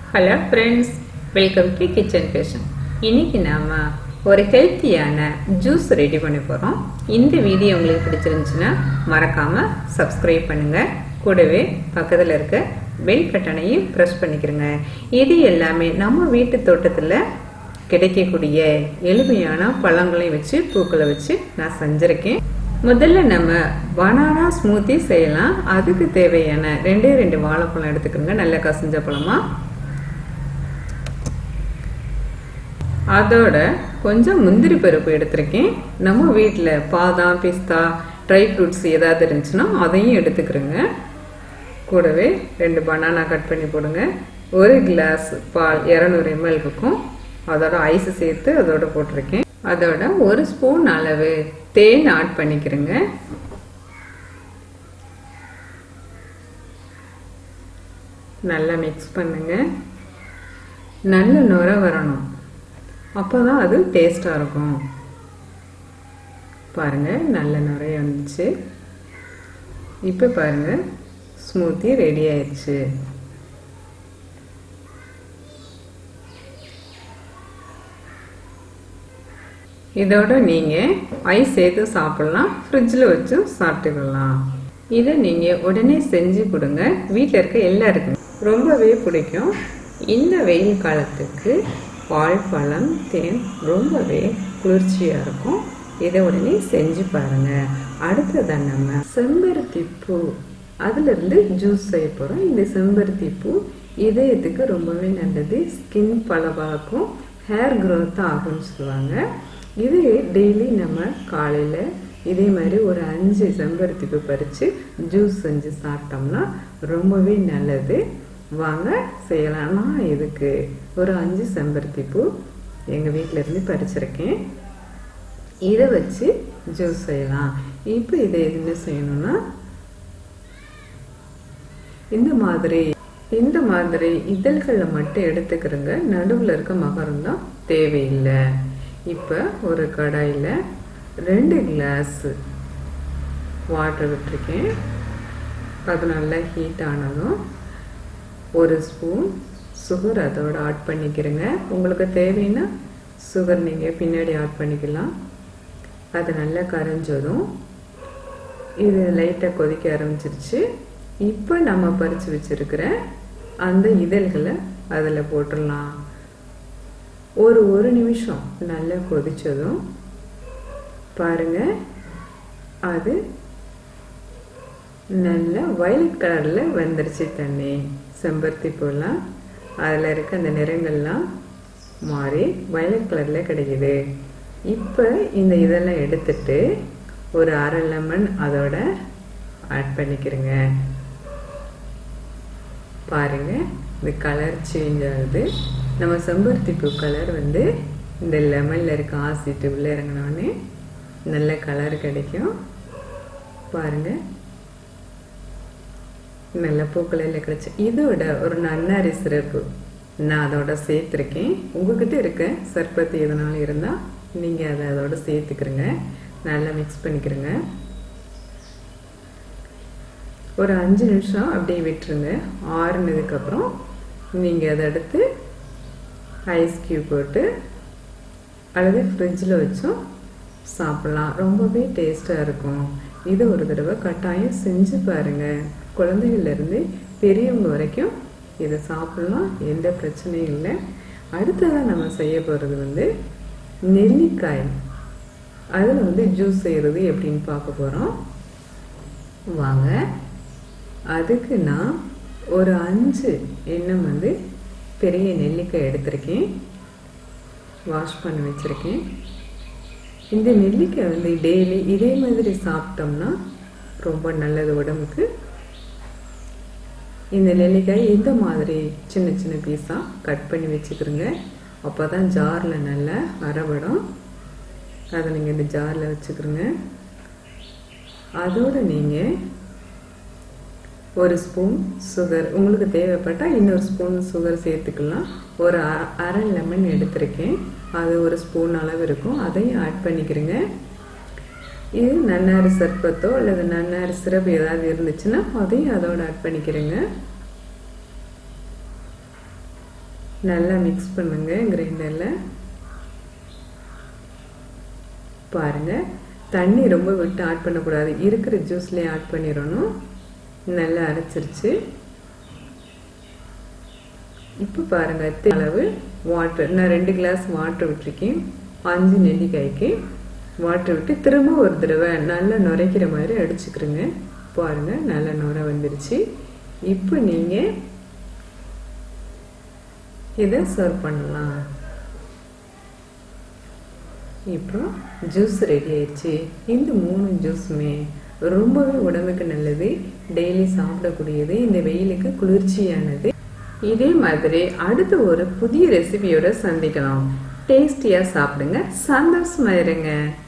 Hello friends, welcome to Kitchen Fashion. இன்னைக்கு நாம ஒரு ஹெல்த்தியான ஜூஸ் ரெடி பண்ண போறோம். இந்த வீடியோ உங்களுக்கு பிடிச்சிருந்துச்சுனா மறக்காம Subscribe பண்ணுங்க. கூடவே பக்கத்துல இருக்க பெல் பட்டனையும் பிரஸ் பண்ணிக்கிறங்க. இது எல்லாமே நம்ம வீட்டு தோட்டத்துல கிடைக்கக்கூடிய எளிமையான பழங்களை வச்சு பூக்களை வச்சு நான் செஞ்சிருக்கேன். முதல்ல நம்ம பனானா ஸ்மூத்தி செய்யலாம். அதுக்கு தேவையான ரெண்டு வாழைப்பழம் எடுத்துக்கோங்க. நல்ல கசிஞ்ச பழமா. அதோட கொஞ்சம் முந்திரி பருப்பு எடுத்துருக்கேன். நம்ம வீட்டில் பாதாம் பிஸ்தா ட்ரை ஃப்ரூட்ஸ் ஏதாவது இருந்துச்சுன்னா அதையும் எடுத்துக்கிறோங்க. கூடவே 2 பனானா கட் பண்ணி போடுங்க. 1 கிளாஸ் பால் 200 ml இருக்கும். அதோட ஐஸ் சேர்த்து அதோட போட்டிருக்கேன். அதோட 1 ஸ்பூன் அளவு தேன் ஆட் பண்ணிக்கிறேங்க. நல்லா மிக்ஸ் பண்ணுங்க. நல்ல நுர வரணும். அப்போதான் அது டேஸ்டா இருக்கும். பாருங்க நல்ல நுரை வந்துச்சு. இப்போ பாருங்க ஸ்மூத்தி ரெடி ஆயிடுச்சு. இதோட நீங்க ஐஸ் சேர்த்து சாப்பிடலாம். ஃப்ரிட்ஜில் வச்சு சாப்பிட்டுக்கலாம். இதை நீங்க உடனே செஞ்சு கொடுங்க. வீட்டில் இருக்க எல்லாருக்கும் ரொம்பவே பிடிக்கும். இந்த வெயில் காலத்துக்கு பால் பழம் தேன் ரொம்பவே குளிர்ச்சியாக இருக்கும். இதை உடனே செஞ்சு பாருங்க. அடுத்ததான் நம்ம செம்பருத்தி பூ அதுலேருந்து ஜூஸ் செய்ய போகிறோம். இந்த செம்பருத்தி பூ இதயத்துக்கு ரொம்பவே நல்லது. ஸ்கின் பளபளக்கும், ஹேர் க்ரோத் ஆகும்னு சொல்லுவாங்க. இது டெய்லி நம்ம காலையில் இதே மாதிரி ஒரு 5 செம்பருத்தி பூ பறித்து ஜூஸ் செஞ்சு சாப்பிட்டோம்னா ரொம்பவே நல்லது. வாங்க செய்யலாம். நான் இதுக்கு ஒரு 5 செம்பருத்தி பூ எங்கள் வீட்டில் இருந்து பறிச்சிருக்கேன். இதை வச்சு ஜூஸ் செய்யலாம். இப்போ இதை என்ன செய்யணும்னா இந்த மாதிரி இதழ்களை மட்டும் எடுத்துக்கிறங்க. நடுவில் இருக்க மகரம் தான் தேவையில்லை. இப்போ ஒரு கடாயில் 2 கிளாஸ் வாட்டர் விட்டுருக்கேன். அது நல்லா ஹீட் ஆனதும் 1 ஸ்பூன் சுகர் அதோட ஆட் பண்ணிக்கிறேங்க. உங்களுக்கு தேவைன்னா சுகர் நீங்கள் பின்னாடி ஆட் பண்ணிக்கலாம். அது நல்லா கரைஞ்சதும் இது லைட்டாக கொதிக்க ஆரம்பிச்சிருச்சு. இப்போ நம்ம பறித்து வச்சிருக்கிற அந்த இதழ்களை அதில் போட்டுடலாம். ஒரு நிமிஷம் நல்லா கொதிச்சதும் பாருங்க அது நல்லா வயலட் கலரில் வந்துருச்சு. தண்ணி செம்பருத்தி பூலாம் அதில் இருக்க அந்த நிறங்கள்லாம் மாறி வயலட் கலரில் கிடைக்குது. இப்போ இந்த இதெல்லாம் எடுத்துட்டு ஒரு அரை லெமன் அதோட ஆட் பண்ணிக்கிறேங்க. பாருங்க இந்த கலர் சேஞ்ச் ஆகுது. நம்ம செம்பருத்தி பூ கலர் வந்து இந்த லெமனில் இருக்க ஆசிட்டு உள்ளே இறங்கினோடனே நல்ல கலர் கிடைக்கும். பாருங்க நல்ல பூக்களையில் கிடைச்சி. இதோட ஒரு நன்னாரி சிறப்பு நான் அதோட சேர்த்துருக்கேன். உங்ககிட்ட இருக்க சர்பத்து எதனாலும் இருந்தால் நீங்கள் அதை அதோட சேர்த்துக்கிறங்க. நல்லா மிக்ஸ் பண்ணிக்கிறங்க. ஒரு 5 நிமிஷம் அப்படியே விட்டுருங்க. ஆறுனதுக்கப்புறம் நீங்கள் அதை எடுத்து ஐஸ் கியூப் போட்டு அல்லது ஃப்ரிட்ஜில் வச்சும் சாப்பிட்லாம். ரொம்பவே டேஸ்ட்டாக இருக்கும். இது ஒரு தடவை கட்டாயம் செஞ்சு பாருங்கள். குழந்தைகள்லேருந்து பெரியவங்க வரைக்கும் இதை சாப்பிட்லாம். எந்த பிரச்சனையும் இல்லை. அடுத்ததாக நம்ம செய்ய போகிறது வந்து நெல்லிக்காய். அதில் வந்து ஜூஸ் செய்கிறது எப்படின்னு பார்க்க போகிறோம். வாங்க. அதுக்கு நான் ஒரு 5 எண்ணம் வந்து பெரிய நெல்லிக்காய் எடுத்திருக்கேன். வாஷ் பண்ணி வச்சுருக்கேன். இந்த நெல்லிக்காய் வந்து டெய்லி இதே மாதிரி சாப்பிட்டோம்னா ரொம்ப நல்லது உடம்புக்கு. இந்த நெல்லிக்காய் இந்த மாதிரி சின்ன சின்ன பீஸாக கட் பண்ணி வச்சுக்கிறோங்க. அப்போ தான் ஜாரில் நல்லா அரைபடும். அதை நீங்கள் இந்த ஜாரில் வச்சுக்கிறோங்க. அதோடு நீங்கள் 1 ஸ்பூன் சுகர் உங்களுக்கு தேவைப்பட்டால் இன்னொரு ஸ்பூன் சுகர் சேர்த்துக்கலாம். ஒரு அரை லெமன் எடுத்திருக்கேன். அது 1 ஸ்பூன் அளவு இருக்கும். அதையும் ஆட் பண்ணிக்கிறேங்க. இது நன்னாரி சர்பத்தோ அல்லது நன்னாரி சிரப் ஏதாவது இருந்துச்சுன்னா அதையும் அதோட ஆட் பண்ணிக்கிறேங்க. நல்லா மிக்ஸ் பண்ணுங்க கிரைண்டரில். பாருங்கள், தண்ணி ரொம்ப விட்டு ஆட் பண்ணக்கூடாது, இருக்கிற ஜூஸ்லேயே ஆட் பண்ணிடணும். நல்லா அரைச்சிருச்சு. இப்போ பாருங்கள், அளவு வாட்டர், நான் 2 கிளாஸ் வாட்டர் விட்டுருக்கேன். 5 நெல்லிக்காய்க்கு வாட்டர் விட்டு திரும்ப ஒரு தடவை நல்லா நுரைக்கிற மாதிரி அடிச்சுக்கிறேங்க. பாருங்கள், நல்லா நுரை வந்துருச்சு. இப்போ நீங்கள் இதை சர்வ் பண்ணலாம். இப்போ ஜூஸ் ரெடி ஆயிடுச்சு. இந்த 3 ஜூஸுமே ரொம்பவே உடம்புக்கு நல்லது, டெய்லி சாப்பிடக்கூடியது, இந்த வெயிலுக்கு குளிர்ச்சியானது. இதே மாதிரி அடுத்த ஒரு புதிய ரெசிபியோட சந்திக்கலாம். டேஸ்டியா சாப்பிடுங்க, சந்தோஷமா இருங்க.